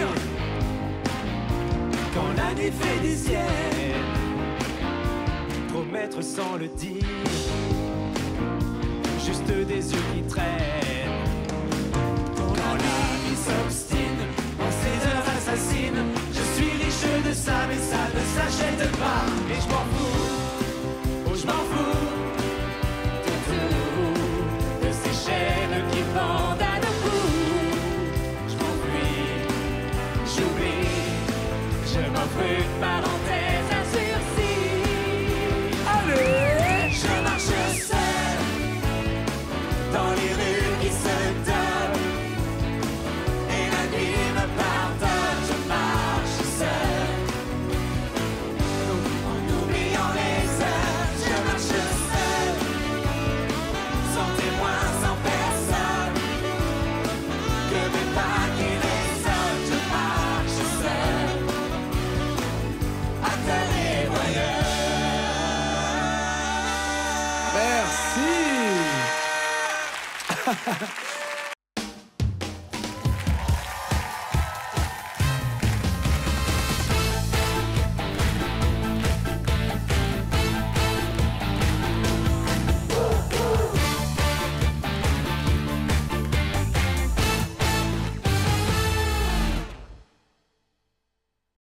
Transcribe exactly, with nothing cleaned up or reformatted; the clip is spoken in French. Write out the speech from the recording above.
Quand la nuit fait des siennes, promettre sans le dire, juste des yeux qui traînent. Quand la vie s'obstine en ces heures assassines, je suis riche de ça mais ça ne s'achète pas. Et je m'en fous, oh je m'en fous de tout, de ces chaînes qui pendent à nos coups. Je m'enfuis, j'oublie, je m'offre une parenthèse.